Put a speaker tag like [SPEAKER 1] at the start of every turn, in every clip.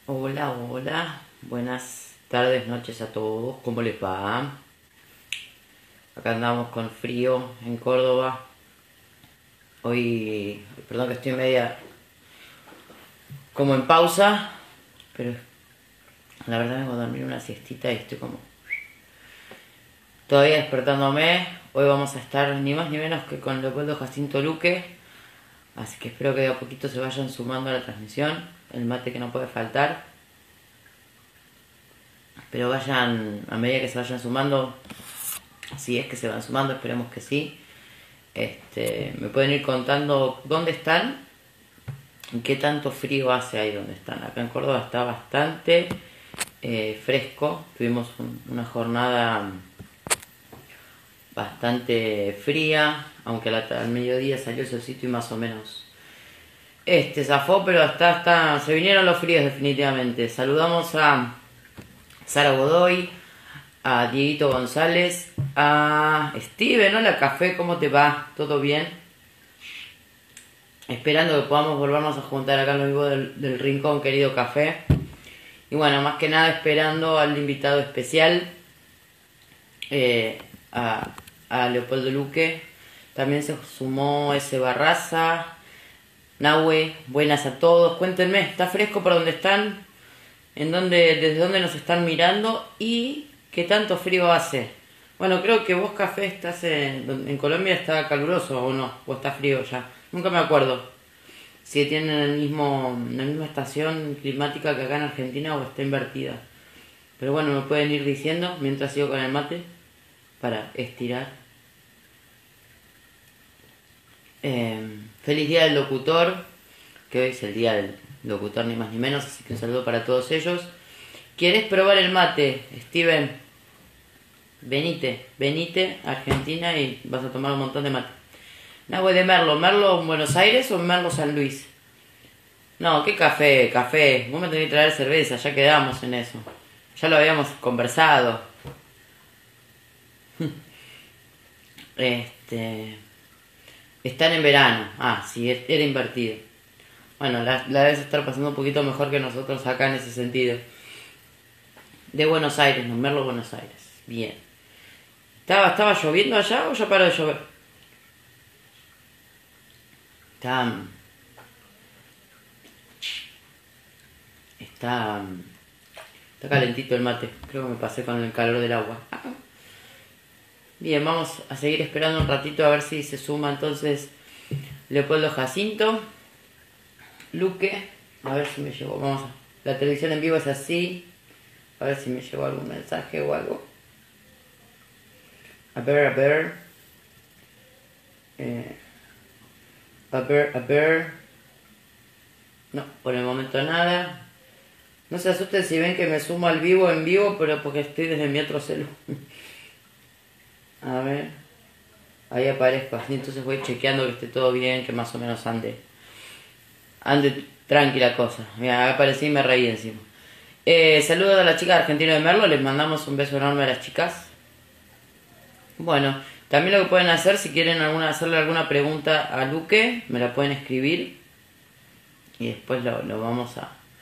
[SPEAKER 1] Hola, hola. Buenas tardes, noches a todos. ¿Cómo les va? Acá andamos con frío en Córdoba. Hoy, perdón que estoy media como en pausa, pero la verdad vengo a dormir una siestita y estoy como todavía despertándome. Hoy vamos a estar ni más ni menos que con Leopoldo Jacinto Luque, así que espero que de a poquito se vayan sumando a la transmisión. El mate que no puede faltar. Pero vayan, a medida que se vayan sumando, si es que se van sumando, esperemos que sí. Me pueden ir contando dónde están y qué tanto frío hace ahí donde están. Acá en Córdoba está bastante fresco. Tuvimos una jornada bastante fría, aunque al mediodía salió el solcito y más o menos zafó, pero se vinieron los fríos definitivamente. Saludamos a Sara Godoy, a Dieguito González, a Steven. Hola Café, ¿cómo te va? ¿Todo bien? Esperando que podamos volvernos a juntar acá en lo vivo del Rincón, querido Café. Y bueno, más que nada esperando al invitado especial, eh, a Leopoldo Luque. También se sumó ese Barraza. Nahue, buenas a todos. Cuéntenme, ¿está fresco por donde están? ¿Desde dónde nos están mirando? ¿Y qué tanto frío hace? Bueno, creo que vos, Café, estás en Colombia. ¿Está caluroso o no? ¿O está frío ya? Nunca me acuerdo si tienen la misma estación climática que acá en Argentina o está invertida. Pero bueno, me pueden ir diciendo mientras sigo con el mate para estirar. Feliz día del locutor, que hoy es el día del locutor ni más ni menos, así que un saludo para todos ellos. ¿Quieres probar el mate, Steven? Venite a Argentina y vas a tomar un montón de mate. Nahue de Merlo, ¿Merlo en Buenos Aires o Merlo San Luis? No, qué café. Vos me tenés que traer cerveza, ya quedamos en eso. Ya lo habíamos conversado. Este. Están en verano. Ah, sí, era invertido. Bueno, la debes estar pasando un poquito mejor que nosotros acá en ese sentido. De Buenos Aires, no, Merlo, Buenos Aires. Bien. ¿Estaba lloviendo allá o ya paró de llover? Está. Está. Está calentito el mate. Creo que me pasé con el calor del agua. Bien, vamos a seguir esperando un ratito a ver si se suma entonces Leopoldo Jacinto Luque. A ver si me llegó. La televisión en vivo es así. A ver si me llegó algún mensaje o algo. A ver. Eh, a ver. No, por el momento nada. No se asusten si ven que me sumo al vivo en vivo, pero porque estoy desde mi otro celu. A ver. Ahí aparezco, así entonces voy chequeando que esté todo bien, que más o menos ande tranquila cosa. Mira, aparecí y me reí encima. Saludos a la chica argentina de Merlo, les mandamos un beso enorme a las chicas. Bueno, también lo que pueden hacer, si quieren hacerle alguna pregunta a Luque, me la pueden escribir y después lo vamos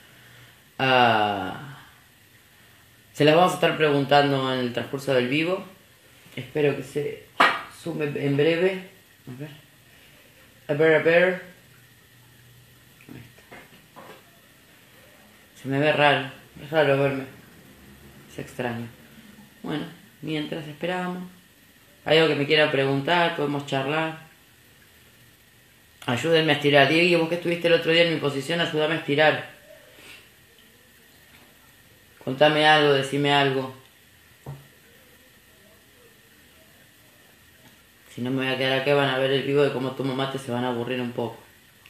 [SPEAKER 1] a... Se las vamos a estar preguntando en el transcurso del vivo. Espero que se sume en breve. A ver. Se me ve raro. Es raro verme. Es extraño. Bueno, mientras esperamos. ¿Hay algo que me quiera preguntar? ¿Podemos charlar? Ayúdenme a estirar. Diego, vos que estuviste el otro día en mi posición, ayúdame a estirar. Contame algo, decime algo. Si no me voy a quedar acá, van a ver el vivo de cómo tomo mate, se van a aburrir un poco.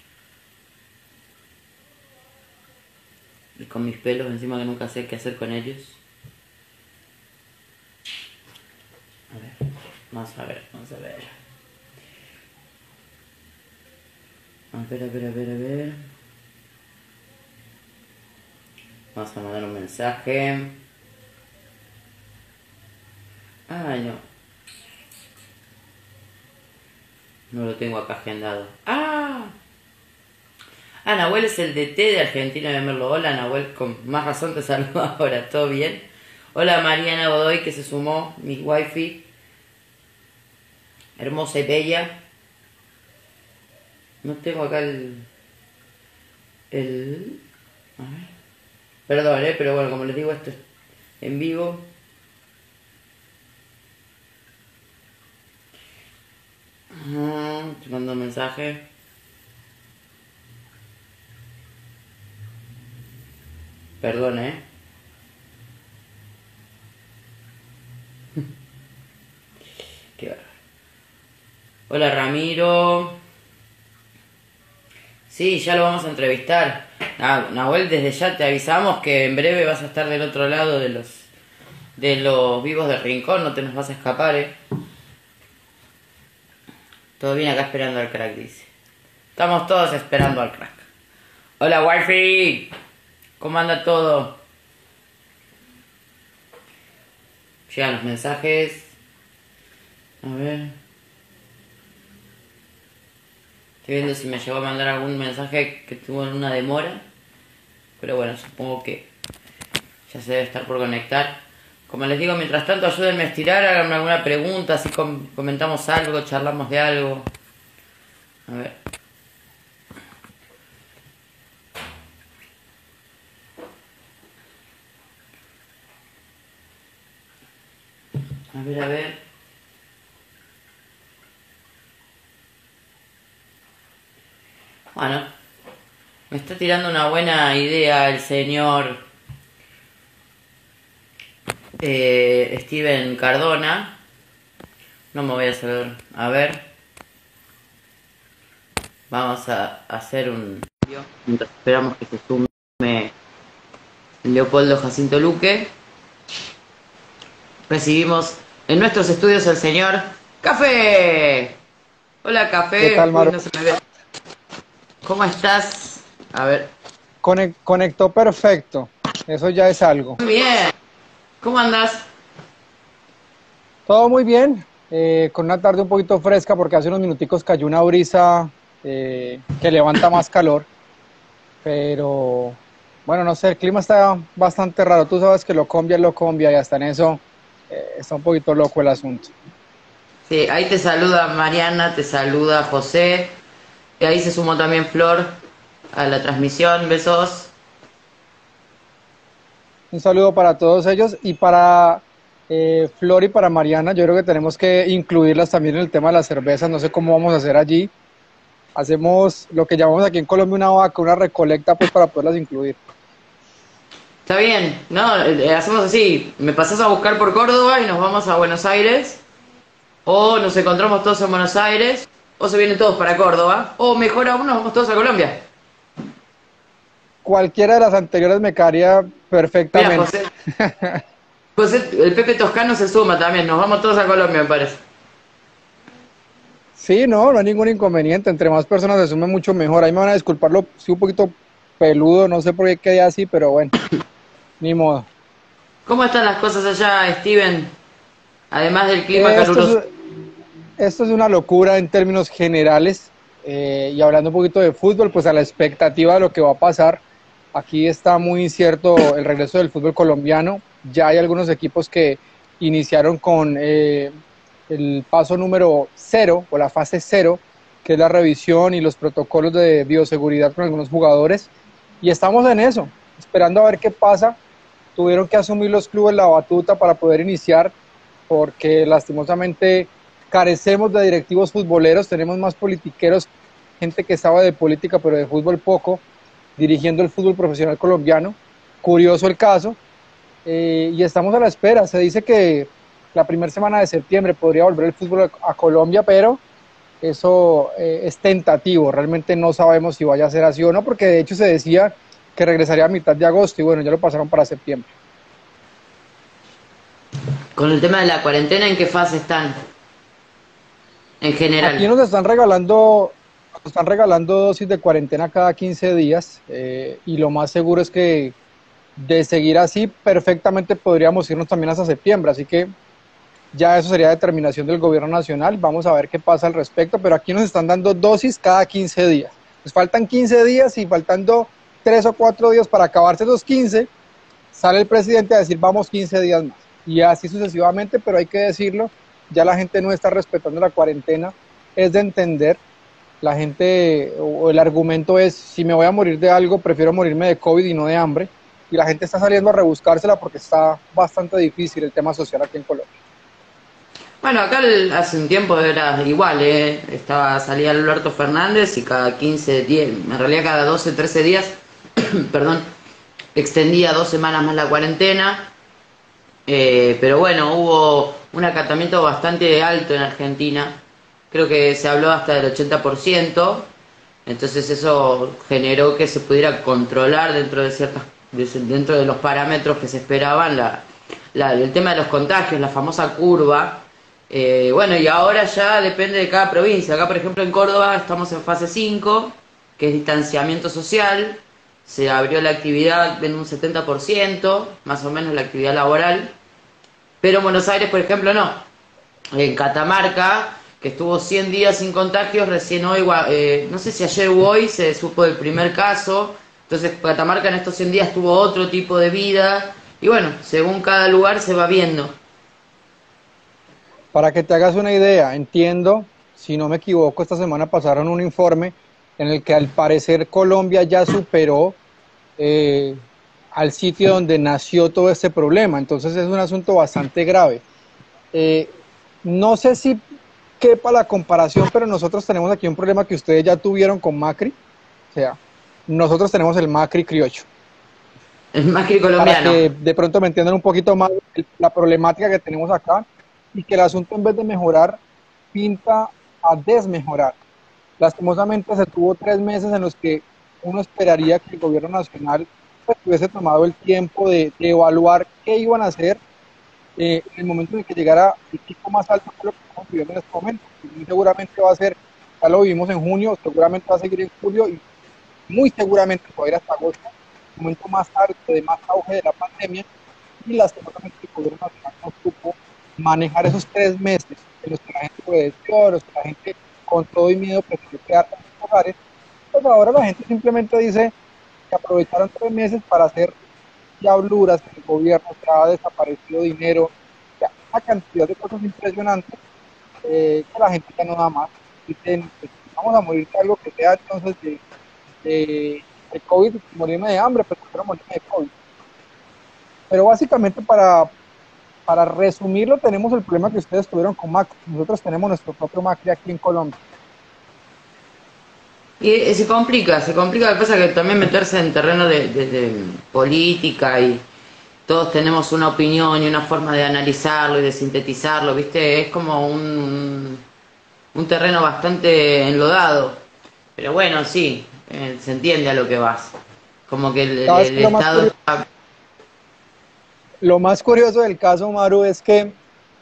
[SPEAKER 1] Y con mis pelos encima que nunca sé qué hacer con ellos. A ver, vamos a ver. A ver. Vamos a mandar un mensaje. Ay, no. No lo tengo acá agendado. ¡Ah! Ah, Nahuel es el DT de Argentina de Merlo. Hola Nahuel, con más razón te saludo ahora, ¿todo bien? Hola Mariana Godoy que se sumó, mi wifi, hermosa y bella. No tengo acá el... A ver. Perdón, pero bueno, como les digo, esto es en vivo. Te mando un mensaje. Perdón, Qué bárbaro. Hola Ramiro. Sí, ya lo vamos a entrevistar. Nahuel, desde ya te avisamos que en breve vas a estar del otro lado de los vivos del Rincón, no te nos vas a escapar, Todo bien acá esperando al crack, dice. Estamos todos esperando al crack. Hola wifi, ¿cómo anda todo? Llegan los mensajes. A ver. Estoy viendo si me llegó a mandar algún mensaje que tuvo una demora. Pero bueno, supongo que ya se debe estar por conectar. Como les digo, mientras tanto ayúdenme a estirar, háganme alguna pregunta, así comentamos algo, charlamos de algo. A ver. A ver. Bueno, me está tirando una buena idea el señor Steven Cardona. No me voy a hacer... A ver. Vamos a hacer un video mientras esperamos que se sume Leopoldo Jacinto Luque. Recibimos en nuestros estudios al señor Café. Hola Café.
[SPEAKER 2] ¿Qué tal, Maru?
[SPEAKER 1] Uy, no se me ve. ¿Cómo estás? A ver.
[SPEAKER 2] Conectó perfecto. Eso ya es algo.
[SPEAKER 1] Muy bien. ¿Cómo andás?
[SPEAKER 2] Todo muy bien. Con una tarde un poquito fresca porque hace unos minuticos cayó una brisa que levanta más calor. Pero bueno, no sé, el clima está bastante raro. Tú sabes que lo cambia y hasta en eso está un poquito loco el asunto.
[SPEAKER 1] Sí, ahí te saluda Mariana, te saluda José. Y ahí se sumó también Flor a la transmisión. Besos.
[SPEAKER 2] Un saludo para todos ellos y para Flor y para Mariana. Yo creo que tenemos que incluirlas también en el tema de las cervezas. No sé cómo vamos a hacer allí. Hacemos lo que llamamos aquí en Colombia una vaca, una recolecta, pues para poderlas incluir.
[SPEAKER 1] Está bien, no, hacemos así. Me pasás a buscar por Córdoba y nos vamos a Buenos Aires. O nos encontramos todos en Buenos Aires. O se vienen todos para Córdoba. O mejor aún, nos vamos todos a Colombia.
[SPEAKER 2] Cualquiera de las anteriores me caería
[SPEAKER 1] Mira,
[SPEAKER 2] perfectamente.
[SPEAKER 1] José, el Pepe Toscano se suma también. Nos vamos todos a Colombia, me parece.
[SPEAKER 2] Sí, no hay ningún inconveniente. Entre más personas se sumen, mucho mejor. Ahí me van a disculparlo, sí, un poquito peludo, no sé por qué quedé así, pero bueno, ni modo.
[SPEAKER 1] ¿Cómo están las cosas allá, Steven? Además del clima
[SPEAKER 2] Esto
[SPEAKER 1] caluroso.
[SPEAKER 2] es, esto es una locura en términos generales. Y hablando un poquito de fútbol, pues a la expectativa de lo que va a pasar. Aquí está muy incierto el regreso del fútbol colombiano. Ya hay algunos equipos que iniciaron con el paso número 0 o la fase 0, que es la revisión y los protocolos de bioseguridad con algunos jugadores. Y estamos en eso, esperando a ver qué pasa. Tuvieron que asumir los clubes la batuta para poder iniciar, porque lastimosamente carecemos de directivos futboleros, tenemos más politiqueros, gente que sabe de política pero de fútbol poco, dirigiendo el fútbol profesional colombiano. Curioso el caso, y estamos a la espera. Se dice que la primera semana de septiembre podría volver el fútbol a Colombia, pero eso es tentativo, realmente no sabemos si vaya a ser así o no, porque de hecho se decía que regresaría a mitad de agosto y bueno, ya lo pasaron para septiembre.
[SPEAKER 1] Con el tema de la cuarentena, ¿en qué fase están? En
[SPEAKER 2] Aquí
[SPEAKER 1] general.
[SPEAKER 2] nos están regalando dosis de cuarentena cada 15 días, y lo más seguro es que de seguir así perfectamente podríamos irnos también hasta septiembre, así que ya eso sería determinación del gobierno nacional. Vamos a ver qué pasa al respecto, pero aquí nos están dando dosis cada 15 días. Pues faltan 15 días y faltando 3 o 4 días para acabarse los 15, sale el presidente a decir vamos 15 días más. Y así sucesivamente, pero hay que decirlo, ya la gente no está respetando la cuarentena, es de entender. La gente, o el argumento es, si me voy a morir de algo, prefiero morirme de COVID y no de hambre. Y la gente está saliendo a rebuscársela porque está bastante difícil el tema social aquí en Colombia.
[SPEAKER 1] Bueno, acá hace un tiempo era igual, salía Alberto Fernández y cada 15, 10, en realidad cada 12, 13 días, perdón, extendía 2 semanas más la cuarentena, pero bueno, hubo un acatamiento bastante alto en Argentina, creo que se habló hasta del 80%, entonces eso generó que se pudiera controlar dentro de dentro de los parámetros que se esperaban el tema de los contagios, la famosa curva. Bueno, y ahora ya depende de cada provincia. Acá, por ejemplo, en Córdoba estamos en fase 5, que es distanciamiento social. Se abrió la actividad en un 70%, más o menos la actividad laboral. Pero en Buenos Aires, por ejemplo, no. En Catamarca, que estuvo 100 días sin contagios, recién hoy, no sé si ayer o hoy, se supo del primer caso. Entonces, Catamarca en estos 100 días tuvo otro tipo de vida. Y bueno, según cada lugar se va viendo.
[SPEAKER 2] Para que te hagas una idea, entiendo, si no me equivoco, esta semana pasaron un informe en el que al parecer Colombia ya superó al sitio donde nació todo este problema, entonces es un asunto bastante grave. No sé si quepa la comparación, pero nosotros tenemos aquí un problema que ustedes ya tuvieron con Macri, o sea, nosotros tenemos el Macri criollo.
[SPEAKER 1] El Macri
[SPEAKER 2] Para
[SPEAKER 1] colombiano.
[SPEAKER 2] que de pronto me entiendan un poquito más la problemática que tenemos acá y que el asunto en vez de mejorar pinta a desmejorar. Lastimosamente se tuvo 3 meses en los que uno esperaría que el gobierno nacional pues, hubiese tomado el tiempo de evaluar qué iban a hacer en el momento en el que llegara el pico más alto que lo que estamos viviendo en este momento. Y seguramente va a ser, ya lo vivimos en junio, seguramente va a seguir en julio y muy seguramente va a ir hasta agosto, el momento más alto, de más auge de la pandemia, y lastimosamente el gobierno nacional no supo manejar esos 3 meses en los que la gente obedeció, en los que la gente con todo y miedo prefirió quedarse en sus hogares. Pues ahora la gente simplemente dice que aprovecharon 3 meses para hacer diabluras en el gobierno, se ha desaparecido dinero, ya, una cantidad de cosas impresionantes que la gente ya no da más. Dicen, pues, vamos a morir de algo que sea entonces de COVID, morirme de hambre, pero prefiero morirme de COVID. Pero básicamente para resumirlo, tenemos el problema que ustedes tuvieron con Macri. Nosotros tenemos nuestro propio Macri aquí en Colombia.
[SPEAKER 1] Y se complica, lo que pasa es que también meterse en terreno de política y todos tenemos una opinión y una forma de analizarlo y de sintetizarlo, ¿viste? Es como un terreno bastante enlodado, pero bueno, sí, se entiende a lo que vas. Como que
[SPEAKER 2] ¿Sabes
[SPEAKER 1] el
[SPEAKER 2] qué es
[SPEAKER 1] Estado está...
[SPEAKER 2] lo más curioso del caso, Maru, es que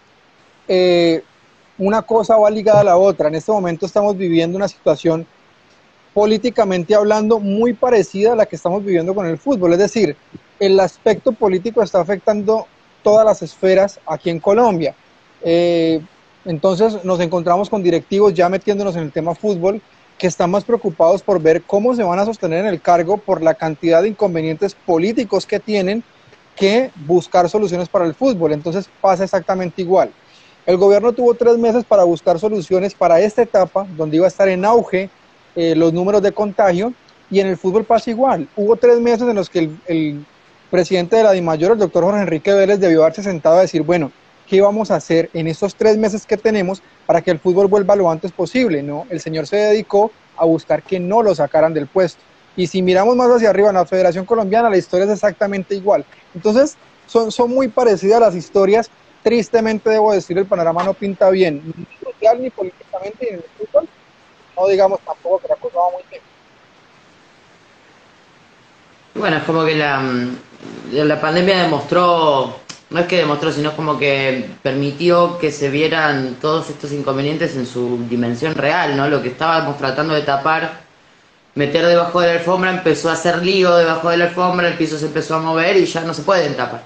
[SPEAKER 2] una cosa va ligada a la otra. En este momento estamos viviendo una situación políticamente hablando muy parecida a la que estamos viviendo con el fútbol, es decir, el aspecto político está afectando todas las esferas aquí en Colombia. Entonces nos encontramos con directivos ya metiéndonos en el tema fútbol que están más preocupados por ver cómo se van a sostener en el cargo por la cantidad de inconvenientes políticos que tienen que buscar soluciones para el fútbol. Entonces pasa exactamente igual. El gobierno tuvo 3 meses para buscar soluciones para esta etapa donde iba a estar en auge los números de contagio, y en el fútbol pasa igual. Hubo 3 meses en los que el presidente de la DIMAYOR, el doctor Jorge Enrique Vélez, debió haberse sentado a decir, bueno, ¿qué vamos a hacer en estos 3 meses que tenemos para que el fútbol vuelva lo antes posible? No, el señor se dedicó a buscar que no lo sacaran del puesto. Y si miramos más hacia arriba en la Federación Colombiana, la historia es exactamente igual. Entonces, son muy parecidas las historias. Tristemente, debo decir, el panorama no pinta bien, ni social, ni políticamente, ni en el fútbol. No digamos tampoco que la cosa va muy bien.
[SPEAKER 1] Bueno, es como que la pandemia demostró, no es que demostró, sino como que permitió que se vieran todos estos inconvenientes en su dimensión real, ¿no? Lo que estábamos tratando de tapar, meter debajo de la alfombra, empezó a hacer lío debajo de la alfombra, el piso se empezó a mover y ya no se pueden tapar.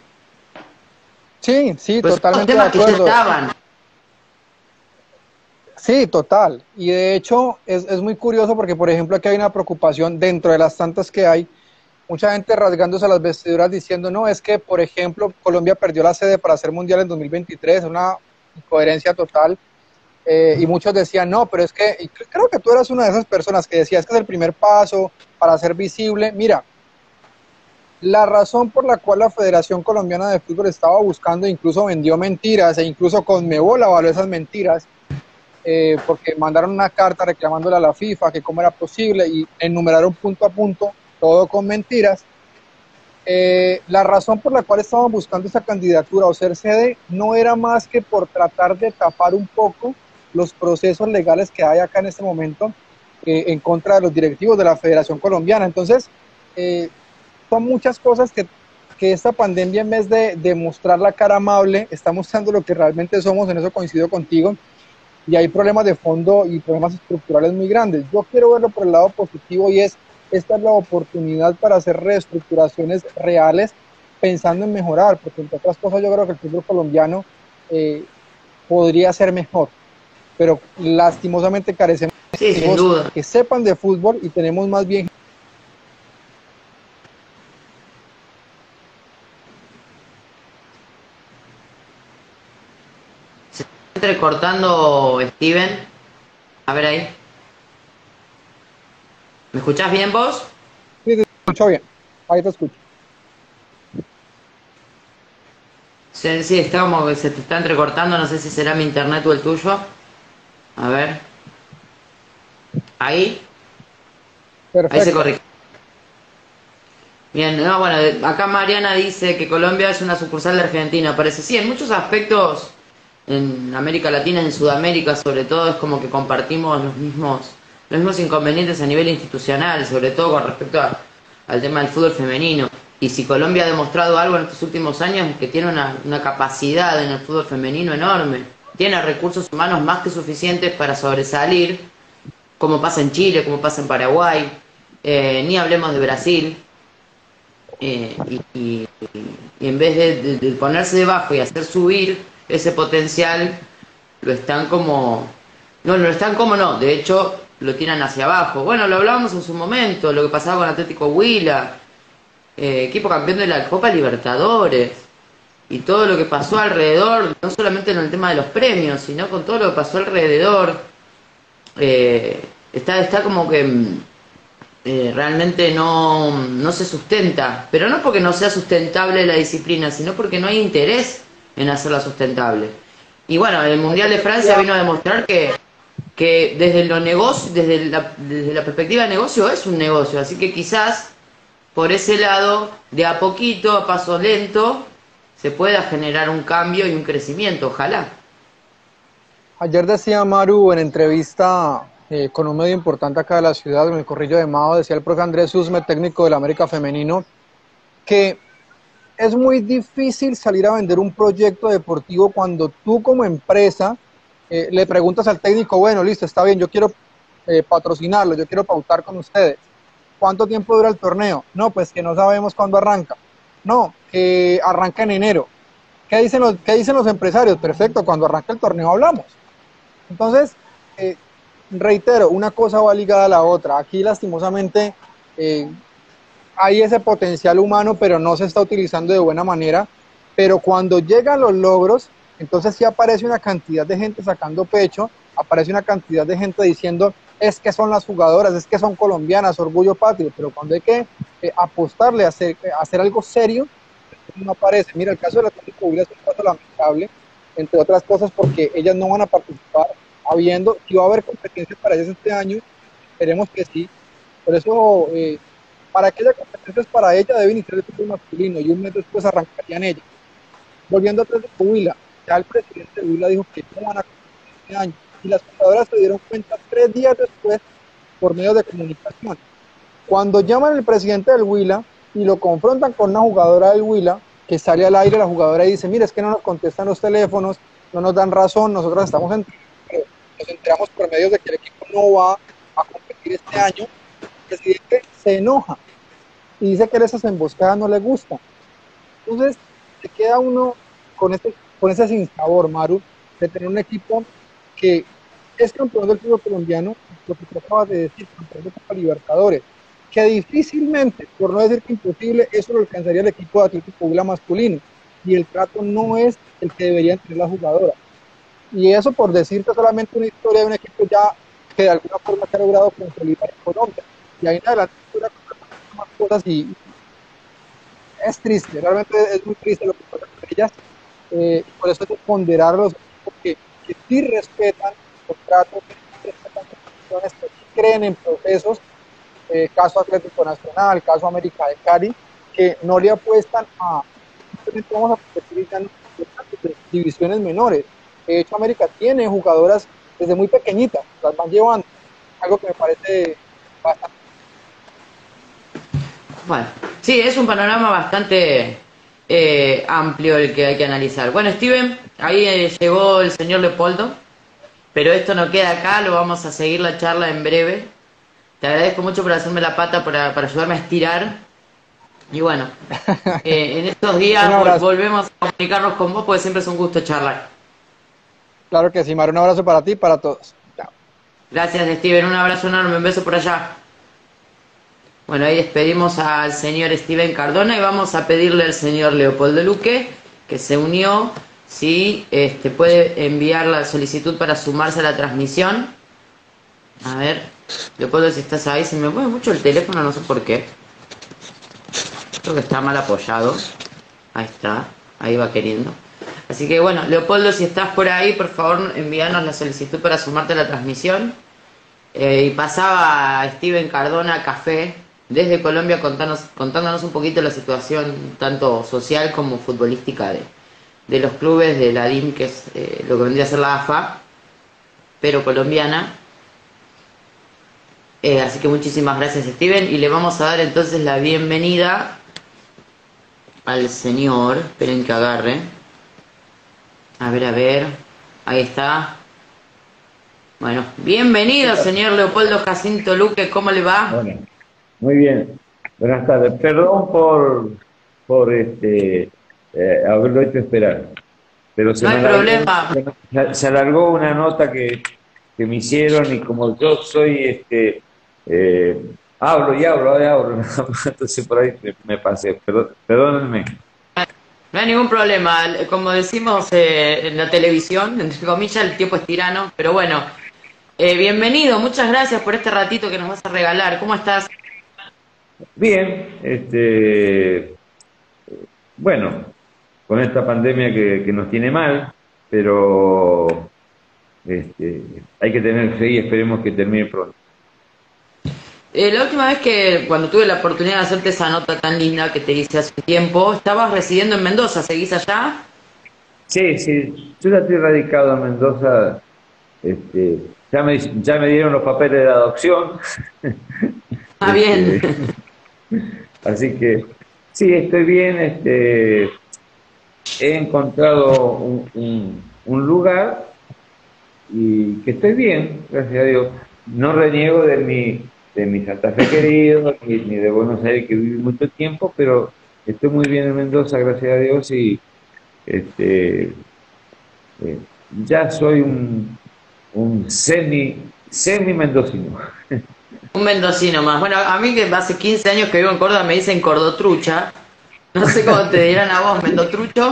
[SPEAKER 2] Sí,
[SPEAKER 1] Pues son
[SPEAKER 2] totalmente de
[SPEAKER 1] temas que ya
[SPEAKER 2] acuerdo.
[SPEAKER 1] estaban.
[SPEAKER 2] Sí, total. Y de hecho es muy curioso porque, por ejemplo, aquí hay una preocupación dentro de las tantas que hay, mucha gente rasgándose las vestiduras diciendo, no, es que, por ejemplo, Colombia perdió la sede para hacer mundial en 2023, una incoherencia total. Y muchos decían, no, pero es que, y creo que tú eras una de esas personas que decías que es el primer paso para ser visible. Mira, la razón por la cual la Federación Colombiana de Fútbol estaba buscando, incluso vendió mentiras e incluso Conmebol avaló esas mentiras, porque mandaron una carta reclamándole a la FIFA que cómo era posible y enumeraron punto a punto, todo con mentiras. La razón por la cual estaban buscando esa candidatura o ser sede no era más que por tratar de tapar un poco los procesos legales que hay acá en este momento, en contra de los directivos de la Federación Colombiana. Entonces, eh, son muchas cosas que esta pandemia, en vez de mostrar la cara amable, está mostrando lo que realmente somos. En eso coincido contigo, y hay problemas de fondo y problemas estructurales muy grandes. Yo quiero verlo por el lado positivo, y es, esta es la oportunidad para hacer reestructuraciones reales pensando en mejorar, porque entre otras cosas yo creo que el fútbol colombiano eh, podría ser mejor, pero lastimosamente carecemos
[SPEAKER 1] Sí,
[SPEAKER 2] de
[SPEAKER 1] sin
[SPEAKER 2] equipos
[SPEAKER 1] duda.
[SPEAKER 2] que sepan de fútbol y tenemos más bien.
[SPEAKER 1] Se está entrecortando, Steven. A ver ahí. ¿Me escuchás bien vos?
[SPEAKER 2] Sí, te escucho bien, ahí te escucho.
[SPEAKER 1] Sí, sí, está como que se te está entrecortando, no sé si será mi internet o el tuyo. A ver. Ahí, ahí se
[SPEAKER 2] Perfecto.
[SPEAKER 1] corrige. Bien, no, bueno, acá Mariana dice que Colombia es una sucursal de Argentina, parece. Sí, en muchos aspectos, en América Latina, en Sudamérica sobre todo, es como que compartimos los mismos inconvenientes a nivel institucional, sobre todo con respecto al tema del fútbol femenino. Y si Colombia ha demostrado algo en estos últimos años, es que tiene una capacidad en el fútbol femenino enorme. Tiene recursos humanos más que suficientes para sobresalir, como pasa en Chile, como pasa en Paraguay, ni hablemos de Brasil. Y en vez de ponerse debajo y hacer subir ese potencial, lo están como... No, lo están como no, de hecho lo tiran hacia abajo. Bueno, lo hablábamos en su momento, lo que pasaba con Atlético Huila, equipo campeón de la Copa Libertadores, y todo lo que pasó alrededor, no solamente en el tema de los premios, sino con todo lo que pasó alrededor. Está como que realmente no se sustenta, pero no porque no sea sustentable la disciplina, sino porque no hay interés en hacerla sustentable. Y bueno, el Mundial de Francia vino a demostrar que desde los negocios, desde la perspectiva de negocio es un negocio, así que quizás por ese lado, de a poquito, a paso lento, se pueda generar un cambio y un crecimiento, ojalá.
[SPEAKER 2] Ayer decía Maru en entrevista con un medio importante acá de la ciudad, en el Corrillo de Mao, decía el profe Andrés Usme, técnico del América Femenino, que es muy difícil salir a vender un proyecto deportivo cuando tú como empresa le preguntas al técnico, bueno, listo, está bien, yo quiero patrocinarlo, yo quiero pautar con ustedes. ¿Cuánto tiempo dura el torneo? No, pues que no sabemos cuándo arranca. No, que arranca en enero. ¿Qué dicen los empresarios? Perfecto, cuando arranca el torneo hablamos. Entonces, eh, reitero, una cosa va ligada a la otra. Aquí lastimosamente eh, hay ese potencial humano, pero no se está utilizando de buena manera. Pero cuando llegan los logros, entonces sí aparece una cantidad de gente sacando pecho, aparece una cantidad de gente diciendo, es que son las jugadoras, es que son colombianas, orgullo patrio, pero cuando hay que apostarle a hacer algo serio, no aparece. Mira, el caso de la Atlético Huila es un caso lamentable, entre otras cosas porque ellas no van a participar, habiendo, si va a haber competencias para ellas este año, esperemos que sí. Por eso, para que haya competencias para ella, debe iniciar el fútbol masculino y un mes después arrancarían ellas. Volviendo atrás de Huila, ya el presidente de Huila dijo que no van a competir este año, y las jugadoras se dieron cuenta 3 días después por medios de comunicación. Cuando llaman al presidente del Huila y lo confrontan con una jugadora del Huila, que sale al aire, la jugadora dice, mira, es que no nos contestan los teléfonos, no nos dan razón, nosotros estamos nos enteramos por medios de que el equipo no va a competir este año. El presidente se enoja y dice que esas emboscadas no le gustan. Entonces, se queda uno con ese sinsabor, Maru, de tener un equipo que es campeón del fútbol colombiano, lo que tú acabas de decir, campeón de Copa Libertadores, que difícilmente, por no decir que imposible, eso lo alcanzaría el equipo de Atlético Huila masculino, y el trato no es el que deberían tener las jugadoras. Y eso por decirte solamente una historia de un equipo ya que de alguna forma se ha logrado consolidar en Colombia. Y ahí en adelante más cosas y es triste, realmente es muy triste lo que pasa con ellas. Por eso hay que ponderarlos, porque que sí respetan los tratos, que sí respetan las condiciones, que sí creen en procesos, caso Atlético Nacional, caso América de Cali, que no le apuestan a simplemente vamos a competir ya en divisiones menores. De hecho, América tiene jugadoras desde muy pequeñitas, las van llevando, algo que me parece bastante.
[SPEAKER 1] Bueno, sí, es un panorama bastante amplio el que hay que analizar. Bueno, Steven, ahí llegó el señor Leopoldo, pero esto no queda acá, lo vamos a seguir la charla en breve. Te agradezco mucho por hacerme la pata, para ayudarme a estirar. Y bueno, en estos días volvemos a comunicarnos con vos, porque siempre es un gusto charlar.
[SPEAKER 2] Claro que sí, Mario, un abrazo para ti y para todos. Chao.
[SPEAKER 1] Gracias, Steven, un abrazo enorme, un beso por allá. Bueno, ahí despedimos al señor Steven Cardona y vamos a pedirle al señor Leopoldo Luque, que se unió, si puede enviar la solicitud para sumarse a la transmisión. A ver, Leopoldo, si estás ahí, se me mueve mucho el teléfono, no sé por qué. Creo que está mal apoyado. Ahí está, ahí va queriendo. Así que bueno, Leopoldo, si estás por ahí, por favor envíanos la solicitud para sumarte a la transmisión. Y pasaba a Steven Cardona Café desde Colombia contándonos un poquito la situación tanto social como futbolística de los clubes de la DIM, que es lo que vendría a ser la AFA, pero colombiana. Así que muchísimas gracias, Steven, y le vamos a dar entonces la bienvenida al señor. Esperen que agarre. A ver, ahí está. Bueno, bienvenido, señor Leopoldo Jacinto Luque, ¿cómo le va?
[SPEAKER 3] Bueno, muy bien. Buenas tardes. Perdón por haberlo hecho esperar. Pero
[SPEAKER 1] no hay problema.
[SPEAKER 3] Se alargó una nota que me hicieron, y como yo soy hablo y hablo, entonces por ahí me pasé. Perdónenme.
[SPEAKER 1] No hay ningún problema. Como decimos en la televisión, entre comillas, el tiempo es tirano, pero bueno. Bienvenido, muchas gracias por este ratito que nos vas a regalar. ¿Cómo estás?
[SPEAKER 3] Bien, bueno, con esta pandemia que nos tiene mal, pero hay que tener fe y esperemos que termine pronto.
[SPEAKER 1] La última vez cuando tuve la oportunidad de hacerte esa nota tan linda que te hice hace tiempo, estabas residiendo en Mendoza, ¿seguís allá?
[SPEAKER 3] Sí, yo ya estoy radicado en Mendoza. Ya me dieron los papeles de adopción.
[SPEAKER 1] Bien.
[SPEAKER 3] Así que sí, estoy bien. He encontrado un lugar y que estoy bien, gracias a Dios. No reniego de mi Santa Fe querido, ni de Buenos Aires, que viví mucho tiempo, pero estoy muy bien en Mendoza, gracias a Dios, y ya soy un semi mendocino.
[SPEAKER 1] Un mendocino más. Bueno, a mí que hace 15 años que vivo en Córdoba me dicen cordotrucha. No sé cómo te dirán a vos, mendotrucho.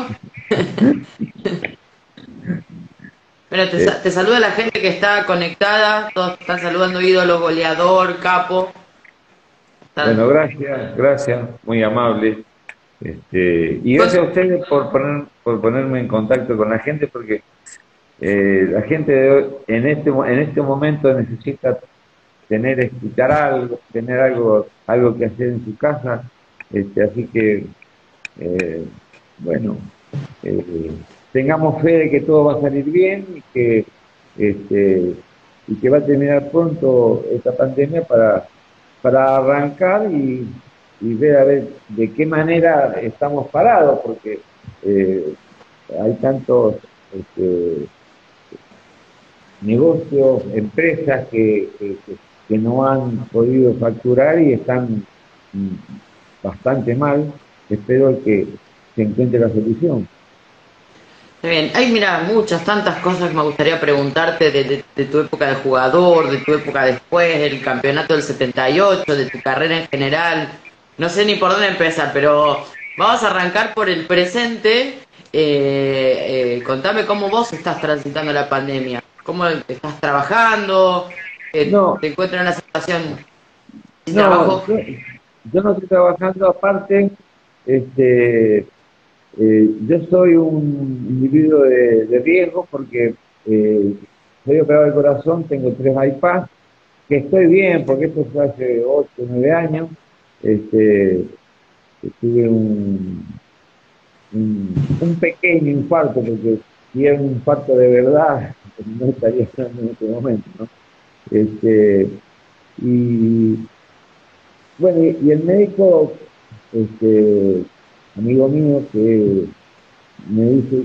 [SPEAKER 1] Bueno, te saluda la gente que está conectada. Todos están saludando: ídolo, goleador, capo.
[SPEAKER 3] Bueno, gracias, muy amable. Y gracias a ustedes por ponerme en contacto con la gente, porque la gente de hoy, en este momento necesita escuchar algo, tener algo que hacer en su casa. Así que, bueno, tengamos fe de que todo va a salir bien y que va a terminar pronto esta pandemia para arrancar y ver a ver de qué manera estamos parados, porque hay tantos negocios, empresas que no han podido facturar y están bastante mal. Espero que se encuentre la solución.
[SPEAKER 1] Está bien, hay, mira, muchas, tantas cosas que me gustaría preguntarte de tu época de jugador, de tu época después, del campeonato del 78, de tu carrera en general. No sé ni por dónde empezar, pero vamos a arrancar por el presente. Contame cómo vos estás transitando la pandemia, cómo estás trabajando,
[SPEAKER 3] No,
[SPEAKER 1] te encuentras en una situación sin
[SPEAKER 3] no,
[SPEAKER 1] trabajo.
[SPEAKER 3] yo no estoy trabajando aparte, este, yo soy un individuo de riesgo porque soy operado del corazón, tengo 3 bypass, que estoy bien porque esto fue hace 8 o 9 años, este, tuve un pequeño infarto, porque si era un infarto de verdad, no estaría hablando en este momento, ¿no? Este, y bueno, y el médico, este, amigo mío, que me dice,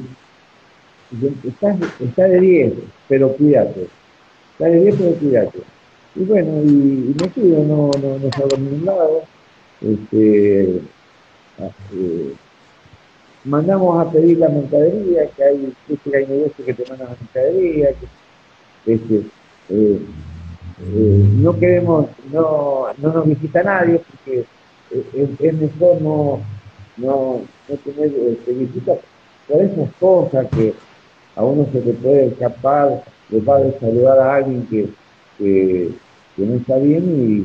[SPEAKER 3] está de 10 pero cuídate, está de 10 pero cuídate. Y bueno, y me cuido, no salgo a ningún lado, este, eh, mandamos a pedir la mercadería, que hay negocios que te mandan la mercadería, este, eh, no queremos, no nos visita nadie, porque es mejor no tener visita por esas cosas que a uno se le puede escapar, le va a saludar a alguien que, que no está bien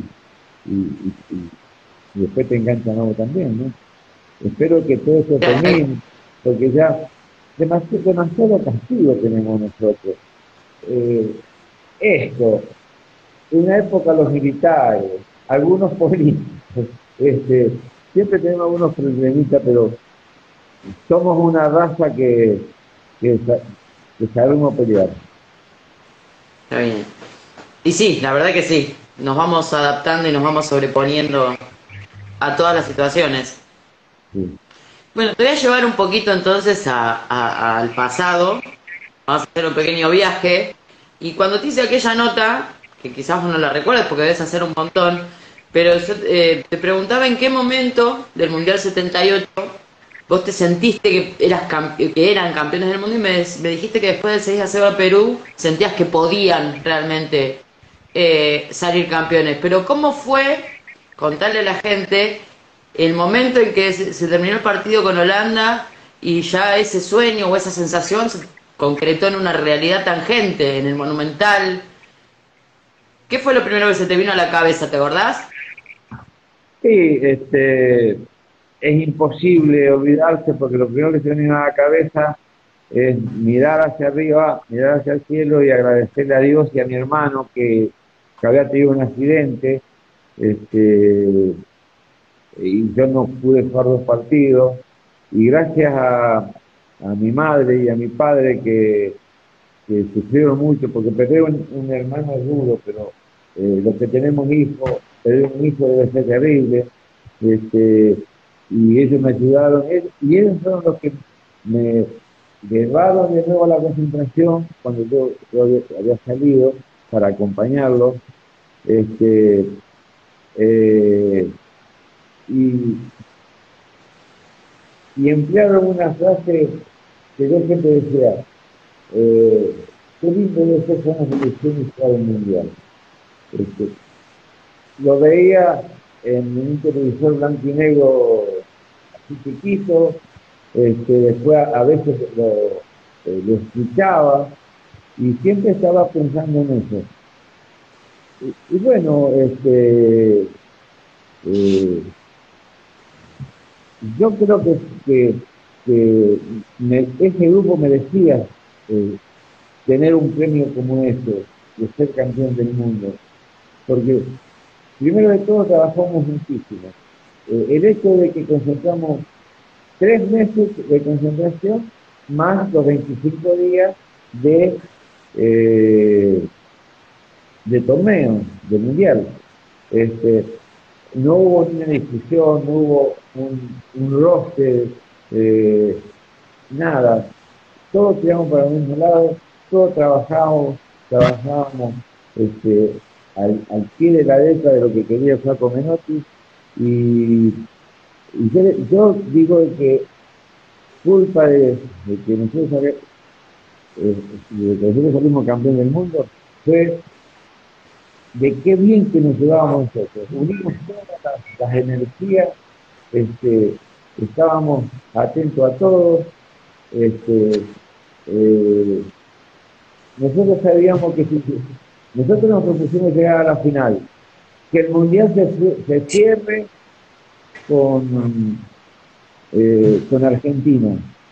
[SPEAKER 3] y después te enganchan a vos también, ¿no? Espero que todo esto termine, porque ya demasiado castigo tenemos nosotros. Eh, Esto, en una época los militares, algunos políticos, este, siempre tenemos algunos problemitas, pero somos una raza que, sa- que sabemos pelear.
[SPEAKER 1] Está bien. Y sí, la verdad que sí, nos vamos adaptando y nos vamos sobreponiendo a todas las situaciones.
[SPEAKER 3] Sí.
[SPEAKER 1] Bueno, te voy a llevar un poquito entonces al pasado. Vamos a hacer un pequeño viaje. Y cuando te hice aquella nota, que quizás vos no la recuerdes porque debes hacer un montón, pero yo te preguntaba en qué momento del Mundial 78 vos te sentiste que, que eran campeones del mundo y me dijiste que después del 6-0 a Perú sentías que podían realmente salir campeones. Pero ¿cómo fue contarle a la gente el momento en que se terminó el partido con Holanda y ya ese sueño o esa sensación se concretó en una realidad tangente, en el Monumental? ¿Qué fue lo primero que se te vino a la cabeza, te acordás?
[SPEAKER 3] Sí, es imposible olvidarse porque lo primero que se viene a la cabeza es mirar hacia arriba, mirar hacia el cielo y agradecerle a Dios y a mi hermano que había tenido un accidente, este, y yo no pude jugar 2 partidos, y gracias a mi madre y a mi padre que sufrieron mucho, porque perder un hermano es duro, pero los que tenemos hijos, perder un hijo debe ser terrible, este, y ellos me ayudaron, y ellos fueron los que me llevaron de nuevo a la concentración cuando yo había salido para acompañarlos, este, eh, y, y emplearon una frase que yo siempre decía, eh, qué lindo debe ser con las elecciones para el mundial. Este, lo veía en un televisor blanco y negro así chiquito, después a veces lo escuchaba y siempre estaba pensando en eso. Y bueno, eh, yo creo que ese grupo merecía eh, tener un premio como este, de ser campeón del mundo, porque primero de todo trabajamos muchísimo. El hecho de que concentramos 3 meses de concentración más los 25 días de, eh, de torneo, de mundial. Este, no hubo ni una discusión, no hubo un roster, eh, nada. Todos tiramos para el mismo lado, todos trabajábamos al pie de la letra de lo que quería Flaco Menotti, y yo digo que culpa de que nosotros salimos campeón del mundo fue de qué bien que nos llevábamos nosotros. Unimos todas las energías, estábamos atentos a todo. Nosotros sabíamos que si nosotros nos propusimos llegar a la final, que el mundial se cierre con Argentina.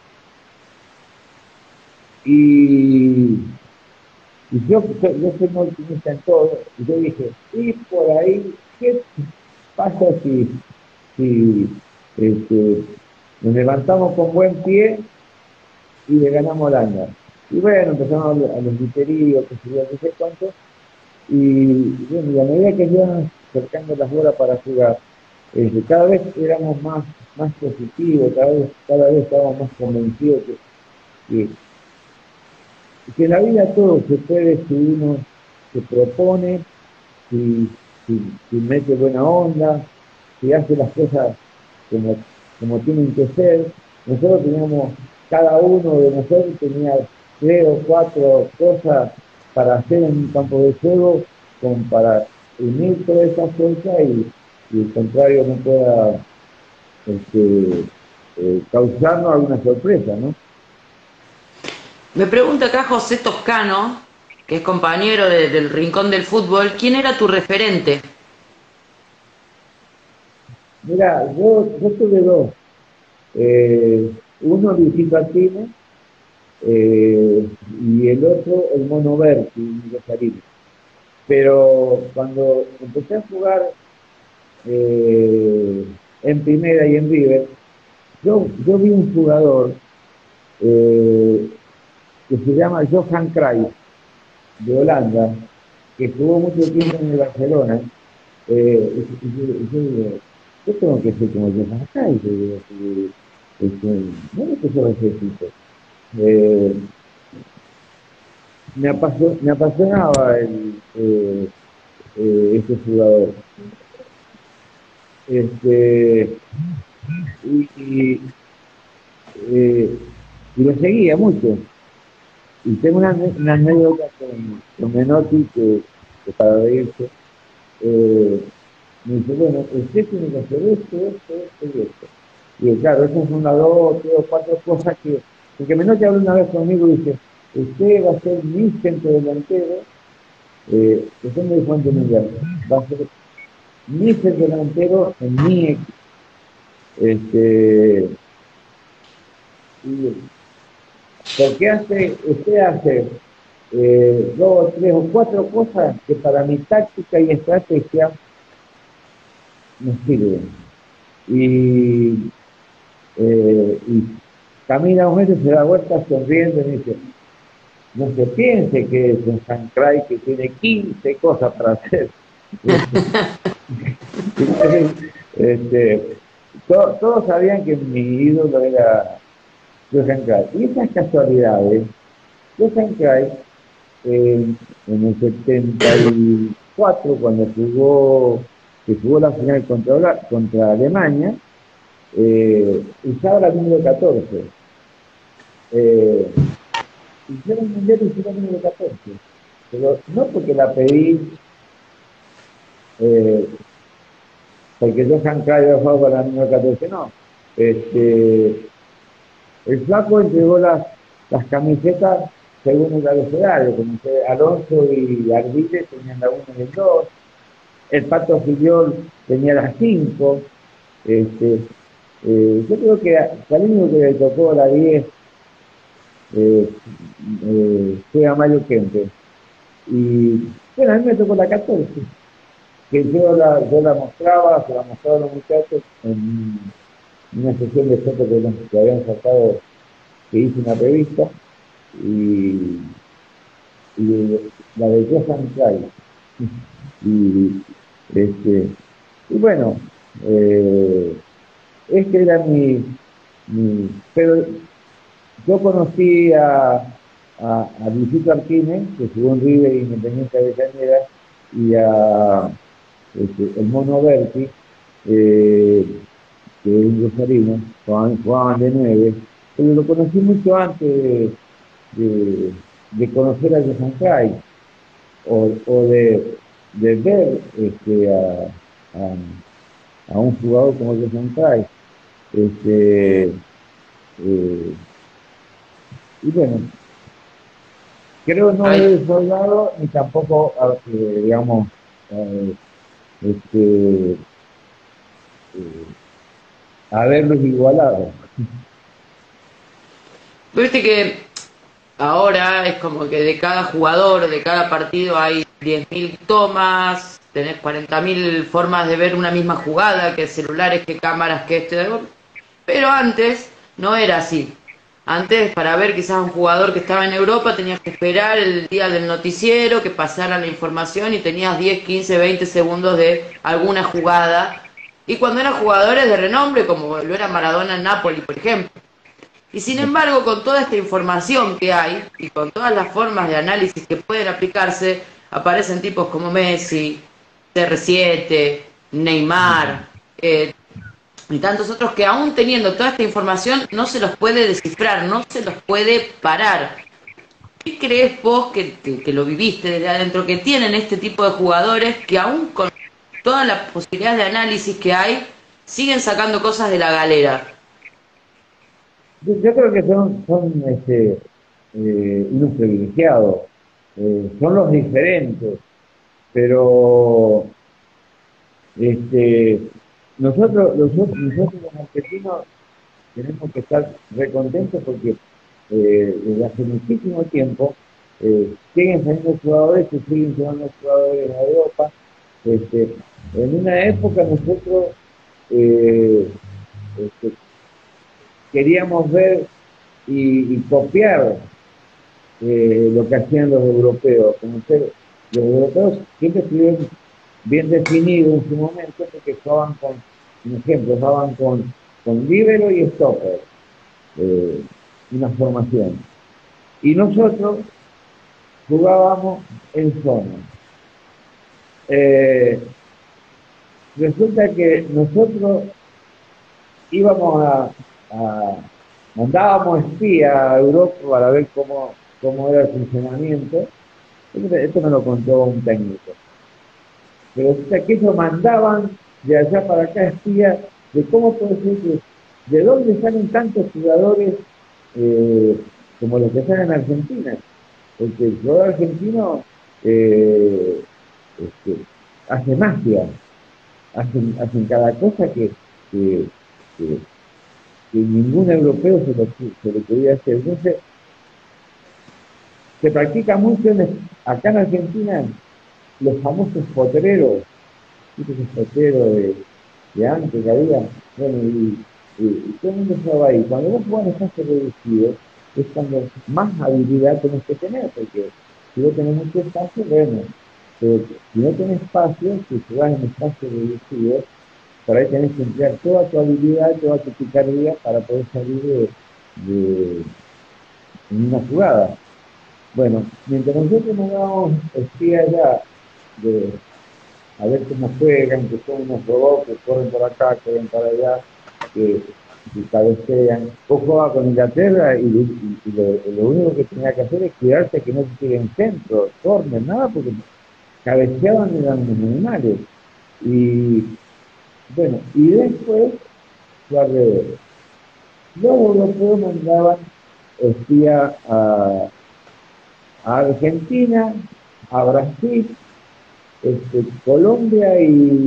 [SPEAKER 3] Y yo soy muy optimista en todo, y yo dije, y por ahí, ¿qué pasa si nos levantamos con buen pie y le ganamos a Holanda? Y bueno, empezamos a los griteríos, que se dio no sé cuánto, y bueno, y a medida que iban acercando las horas para jugar, cada vez éramos más positivos, cada vez estábamos más convencidos que en la vida todo se puede si uno se propone, si mete buena onda, si hace las cosas como tienen que ser. Nosotros teníamos, cada uno de nosotros tenía 3 o 4 cosas para hacer en un campo de juego, como para unir toda esa fuerza y el contrario no pueda causarnos alguna sorpresa, ¿no?
[SPEAKER 1] Me pregunta acá José Toscano, que es compañero del Rincón del Fútbol, ¿quién era tu referente?
[SPEAKER 3] Mira, yo tuve dos. Uno Luisito Martínez y el otro el Mono Berti, Rosarino. Pero cuando empecé a jugar en Primera y en River, yo vi un jugador que se llama Johan Cruyff, de Holanda, que jugó mucho tiempo en el Barcelona. Yo tengo que ser como Johan Cruyff, no es que yo necesito. Me apasionaba este jugador. Y lo seguía mucho. Y tengo una anécdota con Menotti que para reírse, me dice, bueno, usted tiene que hacer esto y esto. Y claro, esas son 2, 3 o 4 cosas porque Menotti habló una vez conmigo y dice, usted va a ser mi centro delantero, usted me dijo antes mundial, va a ser mi centro delantero en mi equipo. Porque usted hace 2, 3 o 4 cosas que para mi táctica y estrategia nos sirven. Y camina un mes y se da vuelta sonriendo y dice, no se piense que es un Sancray que tiene 15 cosas para hacer. Todos sabían que mi ídolo era Johan Cruyff. Y esas casualidades, Johan Cruyff, en el 74, cuando jugó la final contra Alemania, usaba la número 14. Hicieron un mundial y hicieron la número 14. Pero no porque la pedí, porque Johan Cruyff había jugado con la número 14, no. El flaco entregó las camisetas según el abecedario, como que Alonso y Ardiles tenían la 1 y el 2, el Pato Filiol tenía las 5, yo creo que al único que le tocó la 10 fue a Mario Kempe. Y bueno, a mí me tocó la 14, que yo la mostraba, se la mostraba a los muchachos en una sesión de fotos que habían sacado, que hice una revista, y la de Johan Cruyff. Y bueno, este era pero yo conocí a Luisito Martínez, que jugó en River Independiente de Avellaneda, y a el Mono Berti, que es un rosarino, jugaban de 9, pero lo conocí mucho antes de conocer a Johan Cruyff o de ver a un jugador como Johan Cruyff. Eh, y bueno, creo no
[SPEAKER 1] Ay,
[SPEAKER 3] haber soldado ni tampoco, digamos, eh, este, eh, haberlos igualado.
[SPEAKER 1] viste que ahora es como que de cada jugador, de cada partido hay 10.000 tomas, tenés 40.000 formas de ver una misma jugada, que celulares, que cámaras, que esto. Pero antes no era así. Antes, para ver quizás un jugador que estaba en Europa, tenías que esperar el día del noticiero, que pasara la información y tenías 10, 15, 20 segundos de alguna jugada. Y cuando eran jugadores de renombre, como lo era Maradona en Napoli, por ejemplo. Y sin embargo, con toda esta información que hay y con todas las formas de análisis que pueden aplicarse, aparecen tipos como Messi, CR7, Neymar, y tantos otros que aún teniendo toda esta información no se los puede descifrar, no se los puede parar. ¿Qué crees vos que lo viviste desde adentro, que tienen este tipo de jugadores que aún con todas las posibilidades de análisis que hay, siguen sacando cosas de la galera?
[SPEAKER 3] Yo creo que son unos privilegiados, son los diferentes, pero este, nosotros los argentinos tenemos que estar recontentos porque desde hace muchísimo tiempo siguen saliendo jugadores que siguen llevando jugadores a Europa. En una época nosotros eh, este, queríamos ver y copiar lo que hacían los europeos. Los europeos siempre estuvieron bien definidos en su momento porque jugaban con, un ejemplo, jugaban con líbero y stopper, eh, una formación. Y nosotros jugábamos en zona. Eh, Resulta que nosotros íbamos mandábamos espía a Europa para ver cómo era el funcionamiento. Esto me lo contó un técnico. Pero resulta que ellos mandaban de allá para acá espías de cómo puede ser de dónde salen tantos jugadores como los que están en Argentina. Porque el jugador argentino este, hace magia, hacen cada cosa que, que- que ningún europeo se lo podía hacer. Entonces, se practica mucho acá en Argentina los famosos potreros, tipos de potreros de antes que había, bueno, y todo el mundo jugaba ahí. Cuando vos jugás en espacio reducido, es cuando más habilidad tenés que tener, porque si vos tenés mucho espacio, bueno, pero si no tenés espacio, si jugás en espacio reducido, por ahí tenés que emplear toda tu habilidad, toda tu picardía para poder salir de en una jugada. Bueno, mientras nosotros nos dábamos espía ya de a ver cómo juegan, que son unos robots que corren por acá, corren para allá, que cabecean. Vos jugabas con Inglaterra y lo único que tenía que hacer es cuidarse que no se tiren centro, córner, nada, porque cabeceaban y eran unos animales. Y bueno, y después fue al revés. Los europeos mandaban espía a Argentina, a Brasil, Colombia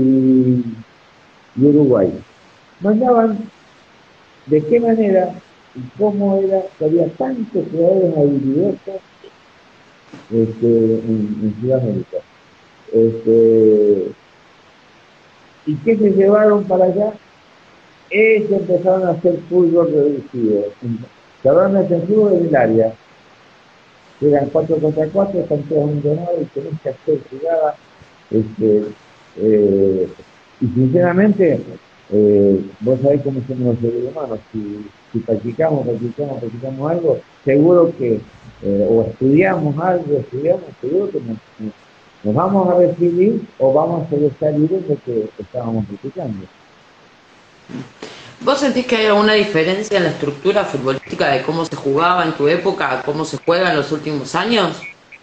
[SPEAKER 3] y Uruguay. Mandaban de qué manera y cómo era que había tantos jugadores habilidosos en Sudamérica. ¿Y qué se llevaron para allá? Ellos empezaron a hacer fútbol reducido. Se hablaron de fútbol en el área. Eran 4 contra 4, están todos abandonados y tenés que hacer jugadas. Y sinceramente, vos sabés cómo somos los seres humanos. Si practicamos algo, seguro que, o estudiamos algo, seguro que nos vamos a recibir o vamos a sobresalir en lo que estábamos practicando.
[SPEAKER 1] ¿Vos sentís que hay alguna diferencia en la estructura futbolística de cómo se jugaba en tu época a cómo se juega en los últimos años?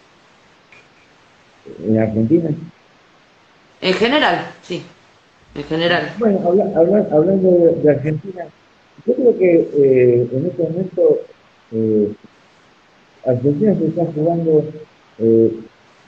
[SPEAKER 3] En Argentina.
[SPEAKER 1] En general, sí, en general.
[SPEAKER 3] Bueno, hablando de Argentina, yo creo que en este momento eh, Argentina se está jugando, eh,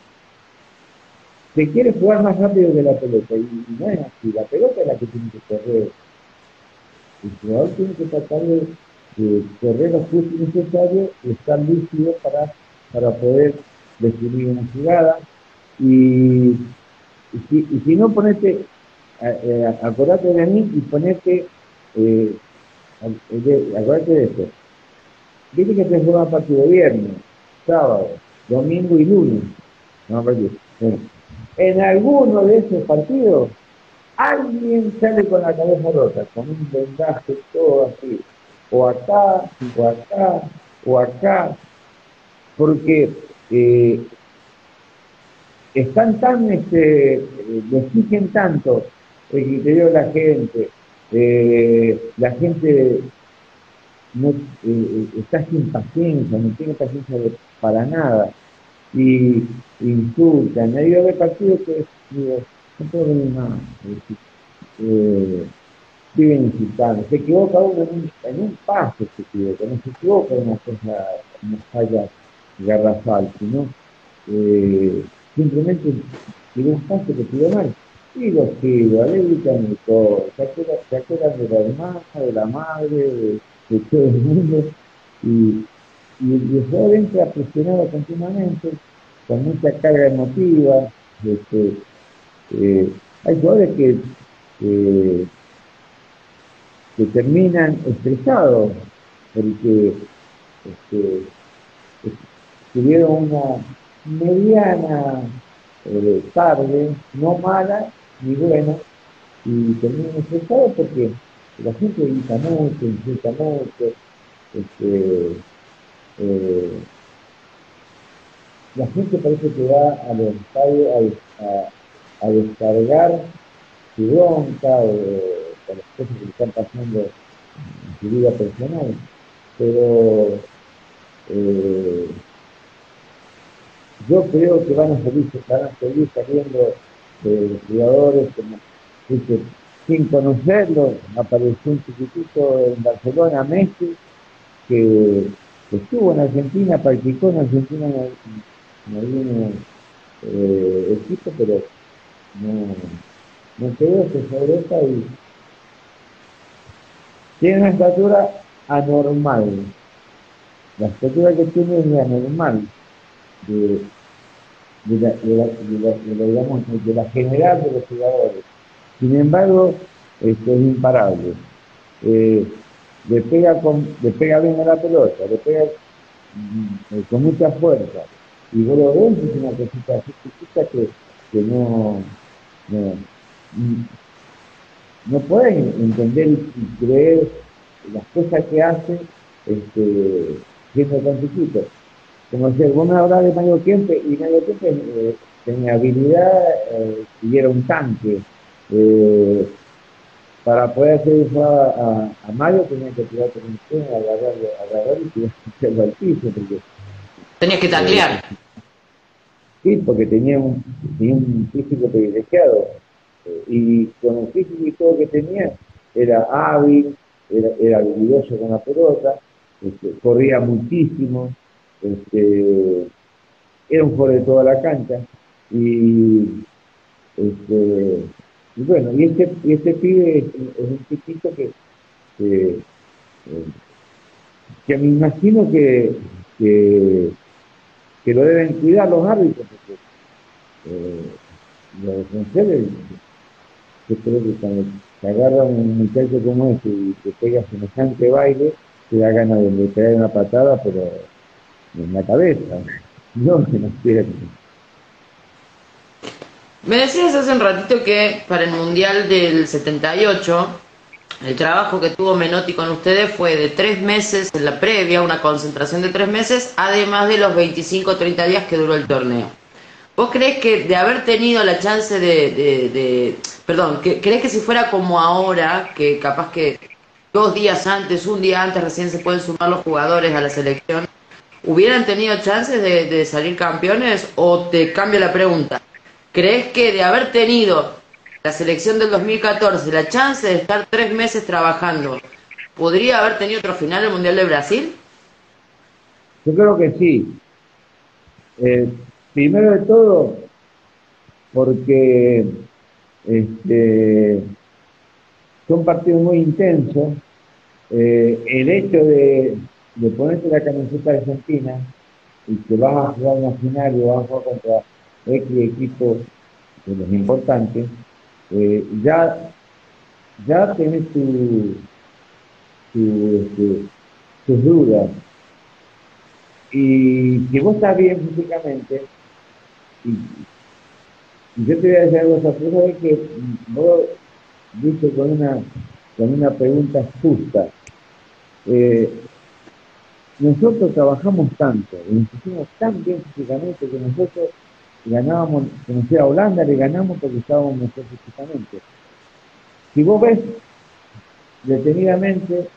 [SPEAKER 3] se quiere jugar más rápido que la pelota, y no es así, la pelota es la que tiene que correr, el jugador tiene que tratar de correr lo justo y necesario y estar lúcido para poder definir una jugada, y, y si no ponete, acordate de mí y ponete, eh, acordate de esto. Viste que se juega partido viernes, sábado, domingo y lunes. No, partido. Bueno, en alguno de esos partidos, alguien sale con la cabeza rota, con un vendaje todo así. O acá, o acá, o acá. Porque están tan, le exigen tanto el criterio de la gente no está sin paciencia, no tiene paciencia para nada, y insultan. Hay de partidos que digo, no puedo venir más, viven insultando, se equivoca uno en un paso, se equivoca, no se equivoca en una falla garrafal, sino simplemente tiene un paso que pidió mal. Y los sigo, le gritan y todo, se acuerdan de la hermana, de la madre, de todo el mundo, y, y el jugador entra presionado continuamente, con mucha carga emotiva. Hay jugadores eh, que terminan estresados porque este, tuvieron una mediana tarde, no mala ni buena, y terminan estresados porque la gente grita mucho, insulta mucho, eh, la gente parece que va a los estadios a descargar su bronca o las cosas que le están pasando en su vida personal, pero yo creo que van a seguir saliendo jugadores como, sin conocerlo. Apareció un chiquitito en Barcelona, Messi, que estuvo en Argentina, practicó en Argentina en algún equipo, pero no quedó, se sobresa y tiene una estatura anormal. La estatura que tiene es anormal de la general de los jugadores. Sin embargo, es imparable. Le pega bien a la pelota, le pega con mucha fuerza. Y vos lo ves, es una cosita así chiquita que no pueden entender y creer las cosas que hace siendo tan chiquito. Como si vos me hablás de Mario Kempes, y Mario Kempes tenía habilidad y era un tanque. Para poder hacer eso a Mario tenía que tirar por un tren, agarrar y tirarlo al piso. Porque,
[SPEAKER 1] tenías que taclear.
[SPEAKER 3] Sí, porque tenía un físico privilegiado. Y con el físico y todo que tenía, era hábil, era habilidoso con la pelota, corría muchísimo, era un jugador de toda la cancha. Y bueno, y este pibe es un chiquito que me imagino que lo deben cuidar los árbitros, porque los defensores, yo creo que cuando te agarra un muchacho como este y te pega semejante baile, te da ganas de pegar una patada, pero en la cabeza, no en las piernas.
[SPEAKER 1] Me decías hace un ratito que para el Mundial del 78, el trabajo que tuvo Menotti con ustedes fue de 3 meses en la previa, una concentración de 3 meses, además de los 25 o 30 días que duró el torneo. ¿Vos creés que de haber tenido la chance ¿creés que si fuera como ahora, que capaz que 2 días antes, un día antes recién se pueden sumar los jugadores a la selección, ¿hubieran tenido chances de salir campeones? ¿O te cambio la pregunta? ¿Crees que de haber tenido la selección del 2014 la chance de estar 3 meses trabajando, podría haber tenido otro final el Mundial de Brasil?
[SPEAKER 3] Yo creo que sí. Primero de todo, porque este, son partidos muy intensos. El hecho de ponerte la camiseta de Argentina y que vas a jugar una final y vas a jugar contra X equipos de los importantes, ya tienes tus dudas. Y si vos estás bien físicamente, y, y yo te voy a decir algo sorpresa, es que vos dices con una pregunta justa. Nosotros trabajamos tanto, y nos pusimos tan bien físicamente que nosotros ganábamos, como sea Holanda, le ganamos porque estábamos mejor físicamente. Si vos ves detenidamente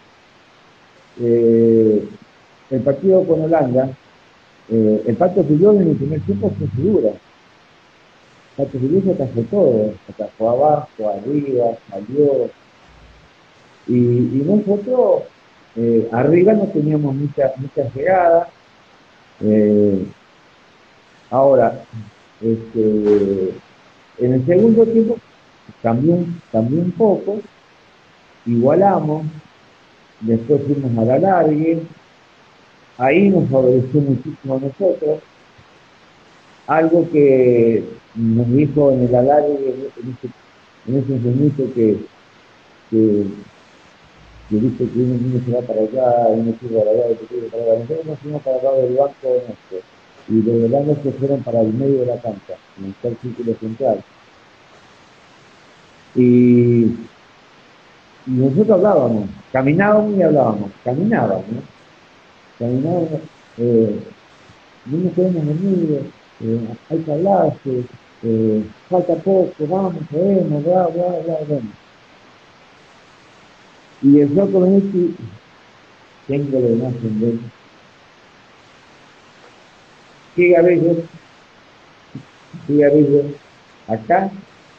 [SPEAKER 3] el partido con Holanda, el Pato Filiol en el primer tiempo fue figura. El Pato Filiol se atajó todo, se atajó abajo, arriba, salió. Y nosotros arriba no teníamos muchas llegadas. Ahora, en el segundo tiempo cambió un poco, igualamos, después fuimos a la largue, ahí nos favoreció muchísimo a nosotros, algo que nos dijo en el alargue, en ese momento que dice que uno se va para allá, uno se va para allá, otro se va para allá. Nosotros nos fuimos para el lado del banco de nuestro, y los holandeses se fueron para el medio de la cancha, en el círculo central. Y nosotros hablábamos, caminábamos y hablábamos, caminábamos, no nos podemos venir, hay que hablarse, falta poco, vamos, podemos, bla, bla, bla, bla. Y el flaco Benetti, tengo lo demás en él. Cigarrillos, acá,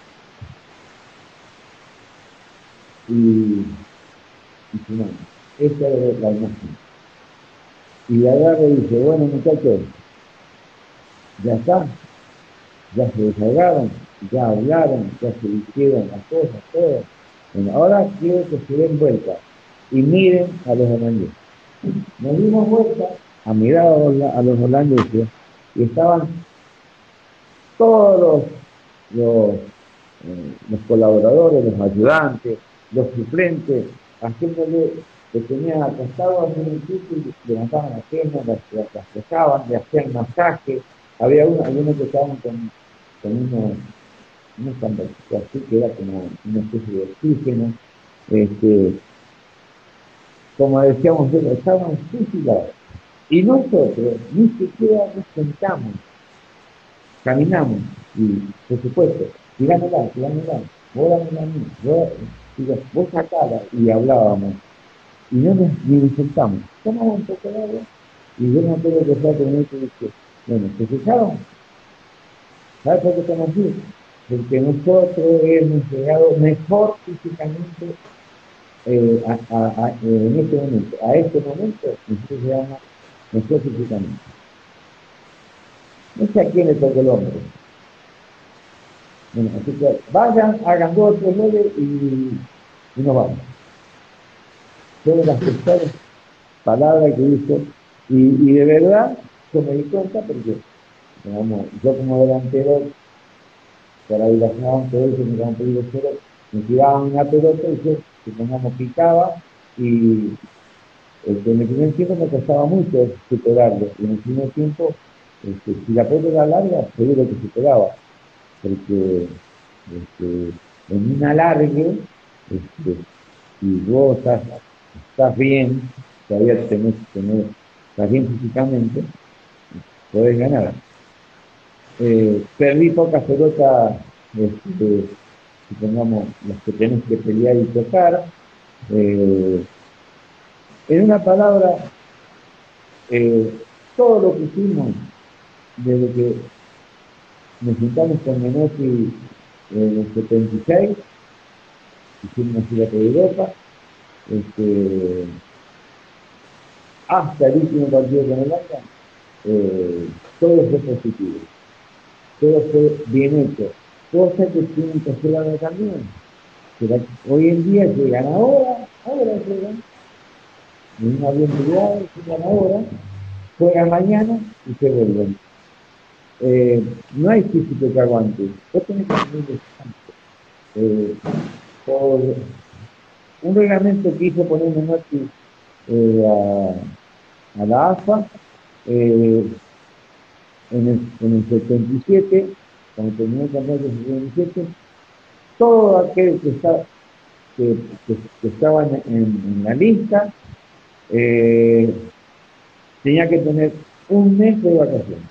[SPEAKER 3] y su mano. Esa es la imagen. Y la agarra y dice, bueno muchachos, ya está, ya se desahogaron, ya hablaron, ya se hicieron las cosas, todo. Bueno, ahora quiero que se den vuelta y miren a los holandeses. Nos dimos vuelta a mirar a los holandeses y estaban todos los colaboradores, los ayudantes, los suplentes, haciéndole, que tenían acostado en un sitio y levantaban las piernas, las tocaban, le hacían masaje. Había algunos que estaban con unos tamboritos así, que era como una especie de oxígeno. Como decíamos, estaban fusilados. Y nosotros ni siquiera nos sentamos, caminamos, y por supuesto, tirámela, vos dámela a mí, vos sacala, y hablábamos. Y no nos sentamos, tomamos un poco de agua, y yo no tengo que estar con esto y dije, bueno, ¿se fijaron? ¿Sabes por qué estamos aquí? Porque nosotros hemos llegado mejor físicamente en a este momento, nosotros llegamos mejor físicamente. No sé a quién le toca el hombre. Bueno, así que vayan, hagan 2 o 3 goles y nos vamos. Son las mejores palabras que hizo, y de verdad yo me di cuenta porque, digamos, yo como delantero, para ir a jugar todo eso, me daban pedido cero, me tiraban una pelota y yo, supongamos, picaba, y en el primer tiempo me costaba mucho superarlo, y en el primer tiempo, si la pelota era larga, seguro que superaba, porque en un alargue, si vos estás bien, todavía estás bien físicamente, podés ganar. Perdí pocas pelotas, supongamos, las que tenés que pelear y tocar, Eh, en una palabra, todo lo que hicimos desde que nos juntamos con Menotti en el 76, hicimos una gira por Europa, hasta el último partido con el Ajax, todo fue positivo, todo fue bien hecho, cosas que tienen que hacer ahora también. Hoy en día llegan ahora llegan, en un avión privado, llegan ahora, juegan mañana y se vuelven. No hay físico que aguante. Vos tenés que tener descanso. Por un reglamento que hizo poner Menotti a la AFA, en el 77, cuando terminó el campeonato del 77, todo aquel que estaba en la lista tenía que tener un mes de vacaciones.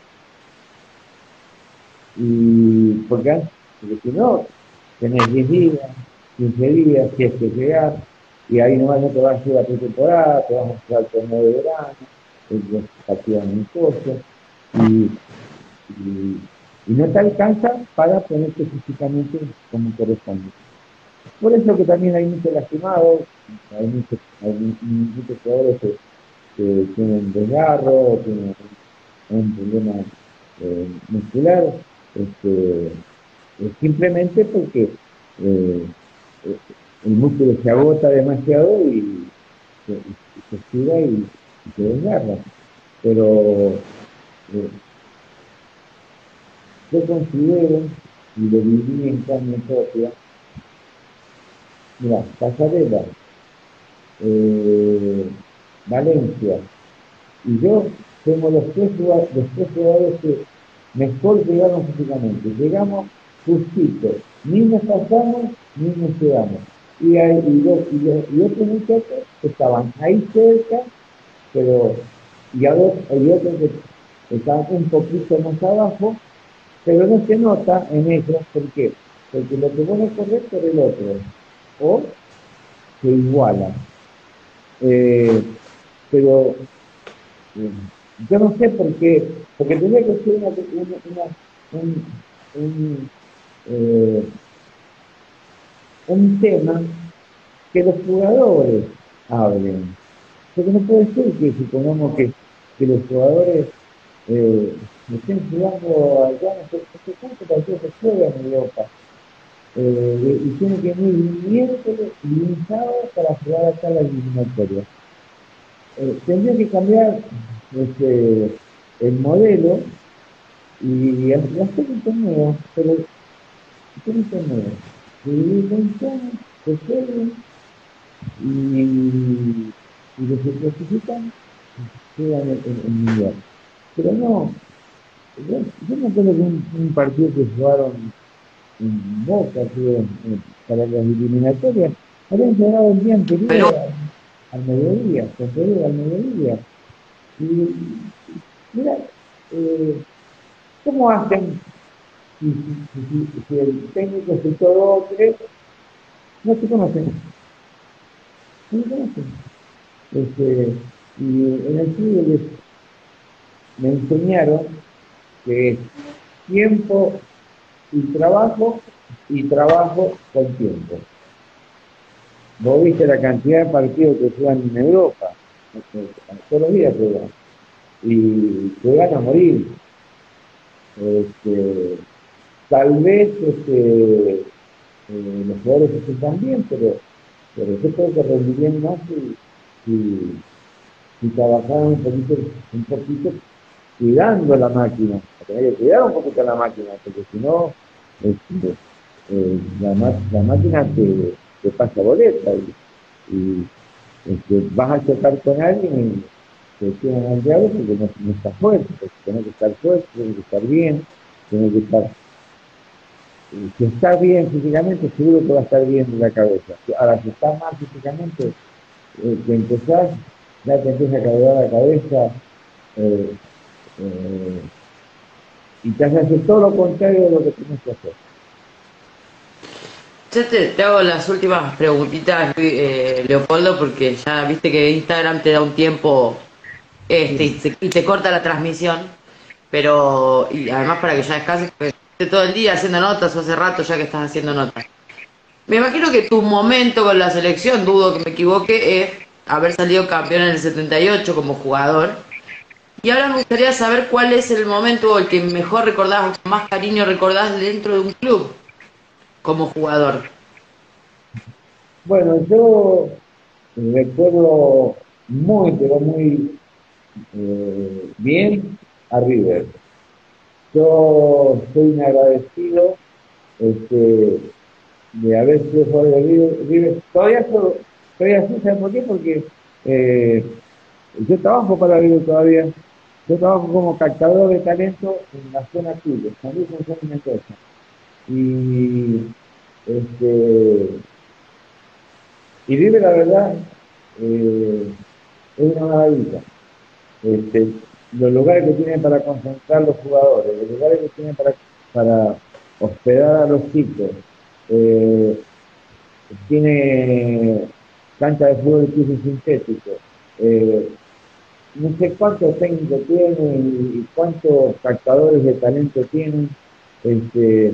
[SPEAKER 3] Y porque si no, tenés 10 días, 15 días, si es que llegás, y ahí nomás no te vas a ir a pretemporada, te vas a jugar el torneo de verano, los partidos amistosos, y no te alcanza para ponerte físicamente como corresponde. Por eso que también hay muchos lastimados, hay muchos jugadores que tienen desgarro, tienen un problema muscular, simplemente porque el músculo se agota demasiado y se estira y se desgarra. Pero yo considero, y lo viví en carne propia, mira, Pasarela, Valencia, y yo somos los tres jugadores que mejor llegaron físicamente. Llegamos justito, ni nos pasamos, ni nos quedamos. Y otros muchachos que estaban ahí cerca, pero y otros que estaban un poquito más abajo, pero no se nota en ellos. ¿Por qué? Porque lo que vos correr por el otro, o se iguala. Pero yo no sé por qué, porque tendría que ser un tema que los jugadores hablen. Porque no puede ser que supongamos que los jugadores estén jugando allá, no sé cuántos partidos se juegan en Europa, y tienen que venir miércoles limitados para jugar acá la eliminatoria. Tendría que cambiar el modelo y hacer un torneo, pero hacer un torneo, dividir en zonas, se jueguen y los que clasifican quedan en mundial. Pero no, yo me acuerdo de un partido que jugaron en Boca, para las eliminatorias, habían jugado el día anterior al mediodía, al mediodía. Y mira, ¿cómo hacen si el técnico se todo tres? No se conocen. No se conocen. Y en el fútbol me enseñaron que es tiempo y trabajo con tiempo. Vos viste la cantidad de partidos que juegan en Europa, todos los días juegan, y juegan a morir. Tal vez los jugadores están bien, pero yo creo que rendirían más si trabajaran un poquito cuidando la máquina. Hay que cuidar un poquito la máquina, porque si no, la máquina te pasa boleta y vas a chocar con alguien y te tiran al diablo porque no estás fuerte, porque tienes que estar fuerte, tienes que estar bien, tienes que estar. Si estás bien físicamente, seguro que va a estar bien de la cabeza. Ahora, si estás mal físicamente, que empezás, ya te empieza a cargar la cabeza y te hace hacer todo lo contrario de lo que tienes que hacer.
[SPEAKER 1] Yo te hago las últimas preguntitas, Leopoldo, porque ya viste que Instagram te da un tiempo y te corta la transmisión, pero y además para que ya descanses, porque estés todo el día haciendo notas o hace rato ya que estás haciendo notas. Me imagino que tu momento con la selección, dudo que me equivoque, es haber salido campeón en el 78 como jugador. Y ahora me gustaría saber cuál es el momento o el que mejor recordás o con más cariño recordás dentro de un club como jugador.
[SPEAKER 3] Bueno, yo recuerdo muy, pero muy bien a River. Yo soy un agradecido este, de haber sido jugador de River. Todavía sí, ¿sabes por qué? Porque eh, yo trabajo para River todavía. Yo trabajo como captador de talento en la zona sur, de San Luis, Gonzalo y Mendoza. Y, este, y River, la verdad, es una maravilla. Este, los lugares que tienen para concentrar los jugadores, los lugares que tienen para hospedar a los chicos. Eh, Tiene cancha de fútbol de piso sintético. Eh, no sé cuántos técnicos tienen y cuántos captadores de talento tienen. Este,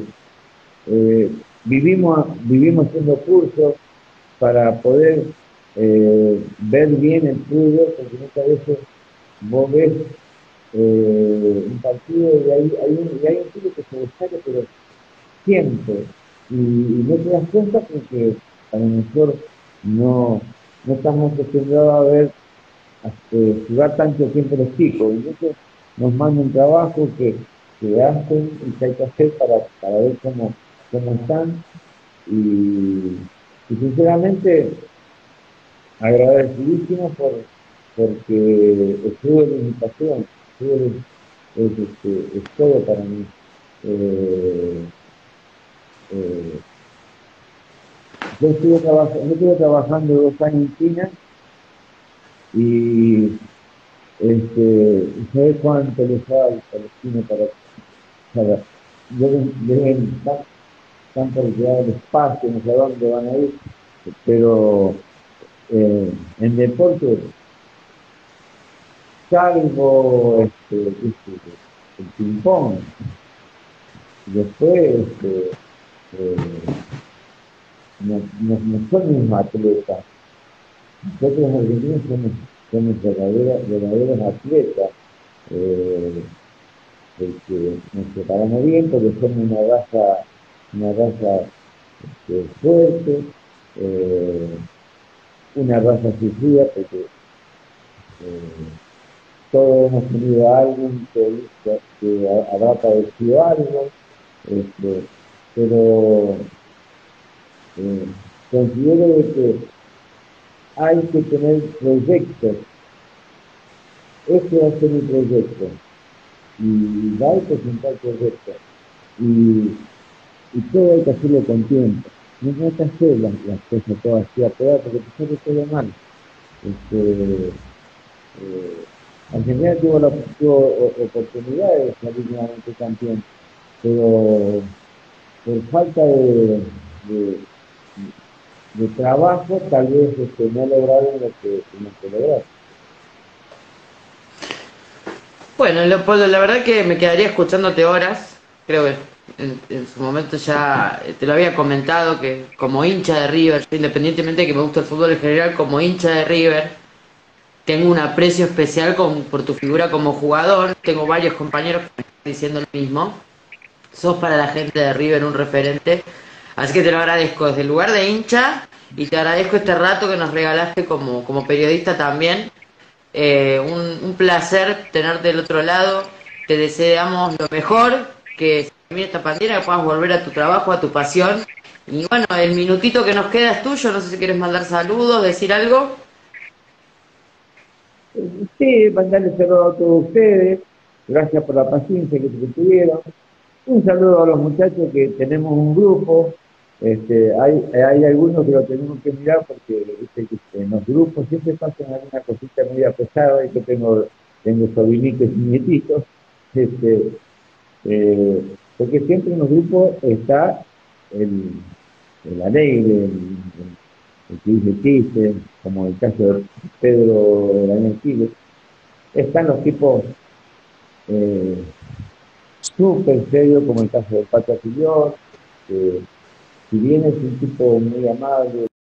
[SPEAKER 3] vivimos haciendo cursos para poder ver bien el fútbol, porque muchas veces vos ves un partido y hay un tiro que se destaca, pero siempre. Y no te das cuenta porque a lo mejor no, no estamos acostumbrados a ver jugar tanto tiempo los chicos. Entonces nos mandan trabajo que hacen y que hay que hacer para ver cómo están. Y sinceramente agradecidísimo porque el fútbol es mi pasión, el fútbol es todo para mí. Eh, eh, yo estuve trabajando 2 años en China y ¿sabes cuánto les da al palestino para deben tan por llegar el espacio, no sé a dónde van a ir, pero en deporte, salvo el ping-pong, después eh, no son mis atletas. Nosotros los argentinos somos verdaderos atletas, eh, porque nos preparamos bien, porque somos una raza fuerte, eh, una raza sufrida, porque todos hemos tenido a alguien que habrá padecido algo, este, pero eh, considero de que hay que tener proyectos. Este va a ser mi proyecto. Y hay que presentar proyectos. Y todo hay que hacerlo con tiempo. No hay que hacer las cosas todas así a pegar porque te sale todo mal. Argentina tuvo oportunidad de salir nuevamente campeón, pero por falta de, de trabajo tal vez no lograron lo que tenemos que lograr.
[SPEAKER 1] Bueno, Leopoldo, la verdad que me quedaría escuchándote horas. Creo que en su momento ya te lo había comentado que como hincha de River, independientemente de que me gusta el fútbol en general, como hincha de River, tengo un aprecio especial por tu figura como jugador. Tengo varios compañeros que me están diciendo lo mismo. Sos para la gente de River un referente. Así que te lo agradezco desde el lugar de hincha y te agradezco este rato que nos regalaste como periodista también. Un placer tenerte del otro lado. Te deseamos lo mejor, que se termine esta pandemia, que puedas volver a tu trabajo, a tu pasión. Y bueno, el minutito que nos queda es tuyo. No sé si quieres mandar saludos, decir algo.
[SPEAKER 3] Sí, mandarles saludos a todos ustedes. Gracias por la paciencia que tuvieron. Un saludo a los muchachos que tenemos un grupo. Hay algunos que lo tenemos que mirar porque viste, que en los grupos siempre pasan alguna cosita muy pesada y yo tengo sobrinitos y nietitos. Porque siempre en los grupos está el el alegre, el que dice chiste, como el caso de Pedro Daniel Quiles. Están los tipos súper serios, como el caso del Pato Fillol, que si bien es un tipo muy amable,